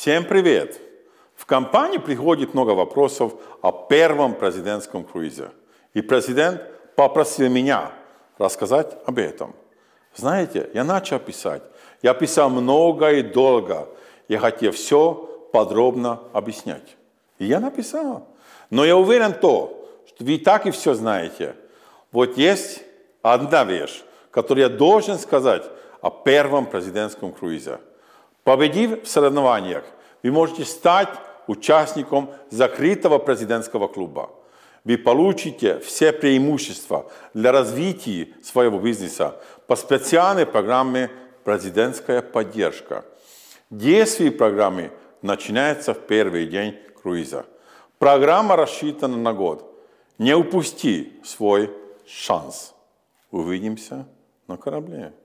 Всем привет! В компании приходит много вопросов о первом президентском круизе. И президент попросил меня рассказать об этом. Знаете, я начал писать. Я писал много и долго. Я хотел все подробно объяснять. И я написал. Но я уверен что вы так и все знаете. Вот есть одна вещь, которую я должен сказать о первом президентском круизе. Победив в соревнованиях, вы можете стать участником закрытого президентского клуба. Вы получите все преимущества для развития своего бизнеса по специальной программе «Президентская поддержка». Действие программы начинается в первый день круиза. Программа рассчитана на год. Не упусти свой шанс. Увидимся на корабле.